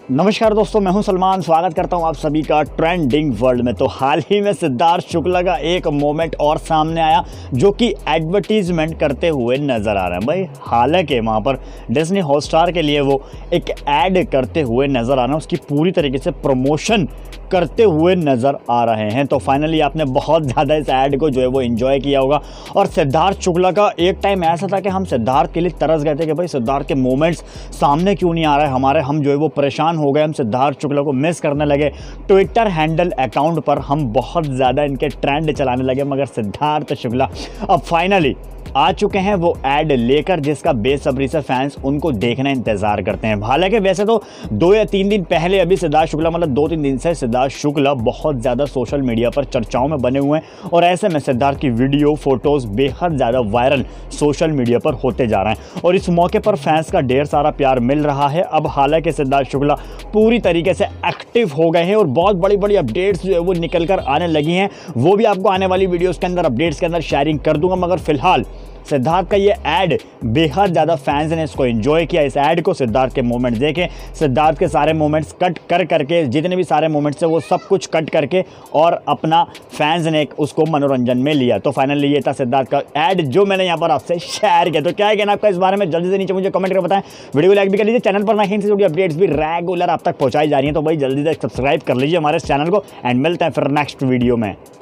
नमस्कार दोस्तों, मैं हूं सलमान। स्वागत करता हूं आप सभी का ट्रेंडिंग वर्ल्ड में। तो हाल ही में सिद्धार्थ शुक्ला का एक मोमेंट और सामने आया जो कि एडवर्टीजमेंट करते हुए नज़र आ रहा है। भाई हालांकि वहां पर डिज्नी हॉटस्टार के लिए वो एक ऐड करते हुए नज़र आ रहा है, उसकी पूरी तरीके से प्रमोशन करते हुए नज़र आ रहे हैं। तो फाइनली आपने बहुत ज़्यादा इस ऐड को जो है वो एंजॉय किया होगा। और सिद्धार्थ शुक्ला का एक टाइम ऐसा था कि हम सिद्धार्थ के लिए तरस गए थे कि भाई सिद्धार्थ के मोमेंट्स सामने क्यों नहीं आ रहे हमारे। हम जो है वो परेशान हो गए, हम सिद्धार्थ शुक्ला को मिस करने लगे। ट्विटर हैंडल अकाउंट पर हम बहुत ज़्यादा इनके ट्रेंड चलाने लगे, मगर सिद्धार्थ शुक्ला अब फाइनली आ चुके हैं वो ऐड लेकर, जिसका बेसब्री से फैंस उनको देखना इंतजार करते हैं। हालांकि वैसे तो 2 या 3 दिन पहले अभी सिद्धार्थ शुक्ला, मतलब 2-3 दिन से सिद्धार्थ शुक्ला बहुत ज़्यादा सोशल मीडिया पर चर्चाओं में बने हुए हैं। और ऐसे में सिद्धार्थ की वीडियो फोटोज़ बेहद ज़्यादा वायरल सोशल मीडिया पर होते जा रहे हैं और इस मौके पर फैंस का ढेर सारा प्यार मिल रहा है। अब हालांकि सिद्धार्थ शुक्ला पूरी तरीके से एक्टिव हो गए हैं और बहुत बड़ी बड़ी अपडेट्स जो है वो निकल कर आने लगी हैं। वो भी आपको आने वाली वीडियोज़ के अंदर, अपडेट्स के अंदर शेयरिंग कर दूंगा। मगर फिलहाल सिद्धार्थ का ये ऐड बेहद ज़्यादा फैंस ने इसको एंजॉय किया। इस ऐड को, सिद्धार्थ के मोमेंट्स देखें, सिद्धार्थ के सारे मोमेंट्स कट कर करके, जितने भी सारे मोमेंट्स है वो सब कुछ कट करके और अपना फैंस ने उसको मनोरंजन में लिया। तो फाइनली ये था सिद्धार्थ का ऐड जो मैंने यहाँ पर आपसे शेयर किया। तो क्या है कहना आपका इस बारे में, जल्दी से नीचे मुझे कमेंट करके बताएं। वीडियो को लाइक भी कर लीजिए, चैनल पर नई से जुड़ी अपडेट्स भी रेगुलर आप तक पहुँचाई जा रही हैं। तो भाई जल्दी से सब्सक्राइब कर लीजिए हमारे चैनल को एंड मिलते हैं फिर नेक्स्ट वीडियो में।